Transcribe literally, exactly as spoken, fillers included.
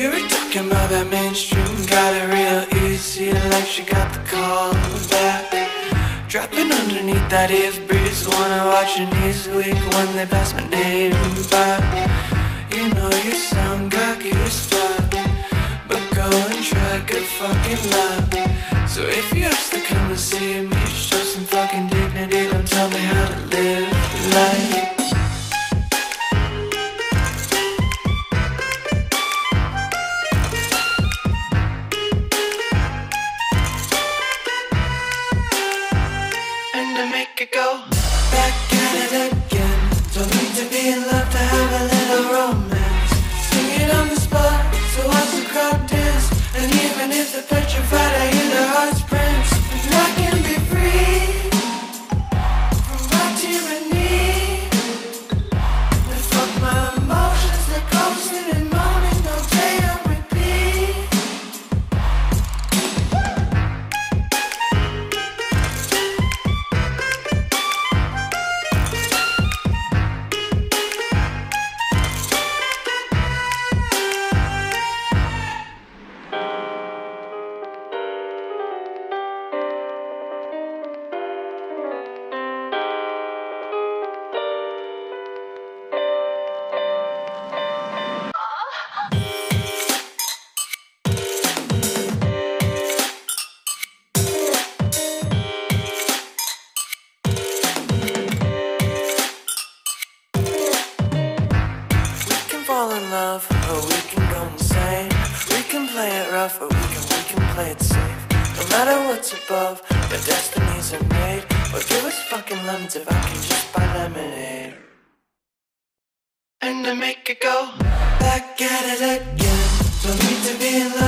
you were talking about that mainstream. Got it real easy, like she got the call back. Dropping underneath that ear breeze. Wanna watch your knees weak when they pass my name by. You know you sound cocky as fuck, but go and try, good fucking luck. So if you have to come and see me, show some fucking dignity. Don't tell me how to live life. Go back at it again. Don't need to be in love to have a little romance. Sing it on the spot, so watch the crowd dance. And even if they're petrified, I hear their hearts prance. And I can be free from my tyranny. And fuck my emotions, they're ghosting and moaning, don't play on repeat. Fall in love, or we can go insane. We can play it rough, or we can, we can play it safe. No matter what's above, the destinies are made. Or give us fucking lemons if I can just buy lemonade. And to make it go back at it again. Don't need to be in love.